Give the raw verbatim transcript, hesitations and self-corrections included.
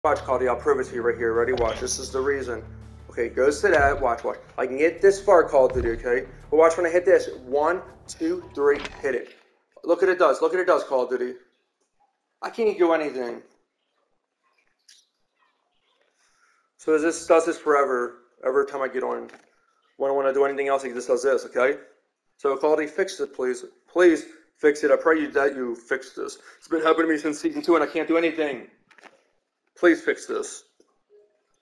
Watch, Caldy, I'll prove it to you right here. Ready? Watch. This is the reason. Okay, goes to that. Watch, watch. I can get this far, Call of Duty, okay? But watch when I hit this. One, two, three, hit it. Look what it does. Look what it does, Call of Duty. I can't do anything. So this does this forever. Every time I get on. When I want to do anything else, it just does this, okay? So, Call of Duty, fix it, please. Please fix it. I pray you that you fix this. It's been happening to me since season two, and I can't do anything. Please fix this.